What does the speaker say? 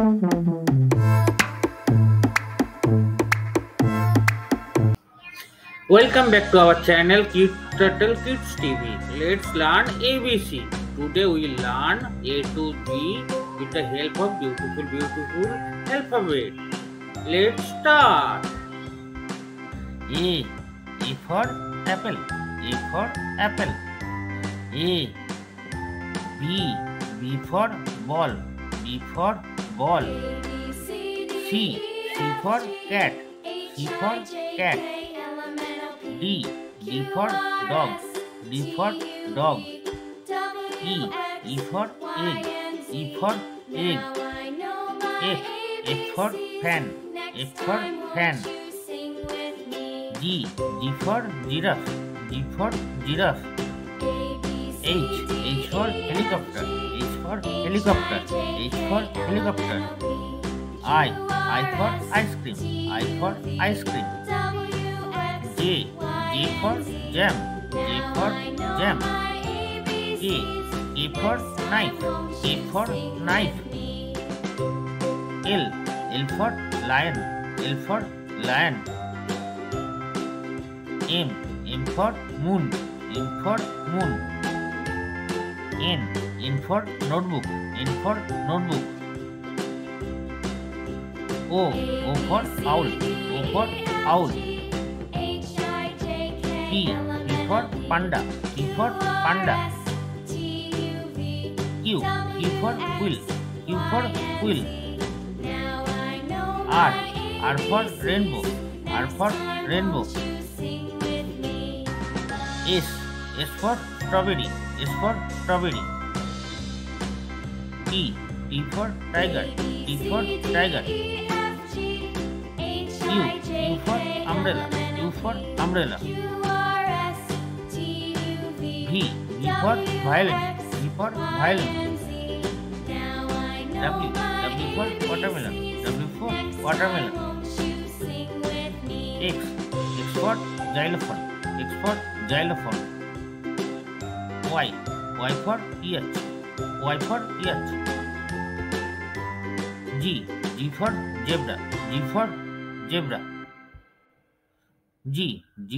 Welcome back to our channel CUTETURTLE Kids TV. Let's learn ABC. Today we learn A to G with the help of beautiful alphabet. Let's start. A for apple. A for apple. A. B for ball. B for ball. C for cat. C for cat. D for dog. D for dog. E for egg. E for egg. F for fan. F for fan. G for giraffe. G for giraffe. H for helicopter. H for helicopter. H for helicopter. I for ice cream. I for ice cream. J for jam. J for jam. K for knife. K for knife. L for lion. L for lion. M for moon. M for moon. N for notebook. N for notebook. O for owl. O for owl. P for panda. P for panda. Q for quill. Q for quill. R for rainbow. R for rainbow. S for strawberry. S for strawberry. T for tiger. T for tiger. U for umbrella. U for umbrella. V for violin. V for violin. W for watermelon. W for watermelon. X for xylophone. X for xylophone. Y for earth. Y for earth. G for zebra. G for zebra. G